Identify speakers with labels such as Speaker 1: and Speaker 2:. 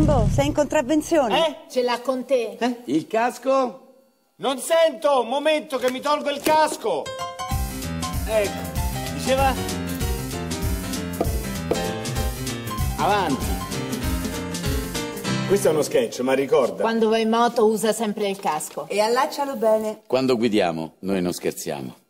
Speaker 1: Rambo, sei in contravvenzione?
Speaker 2: Ce l'ha con te?
Speaker 3: Il casco?
Speaker 4: Non sento! Un momento che mi tolgo il casco! Ecco, diceva? Avanti! Questo è uno sketch, ma ricorda.
Speaker 2: Quando vai in moto usa sempre il casco.
Speaker 1: E allaccialo bene.
Speaker 3: Quando guidiamo, noi non scherziamo.